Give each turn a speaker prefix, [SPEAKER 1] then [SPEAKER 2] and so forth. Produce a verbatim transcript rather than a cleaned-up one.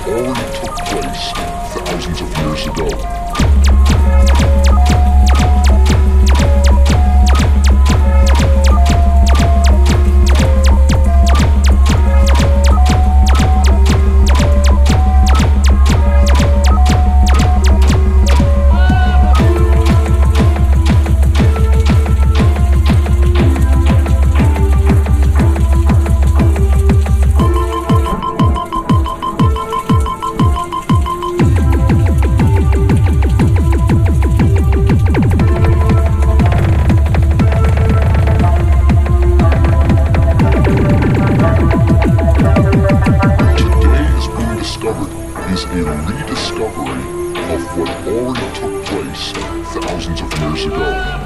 [SPEAKER 1] already took place thousands of years ago. Is a rediscovery of what already took place thousands of years ago.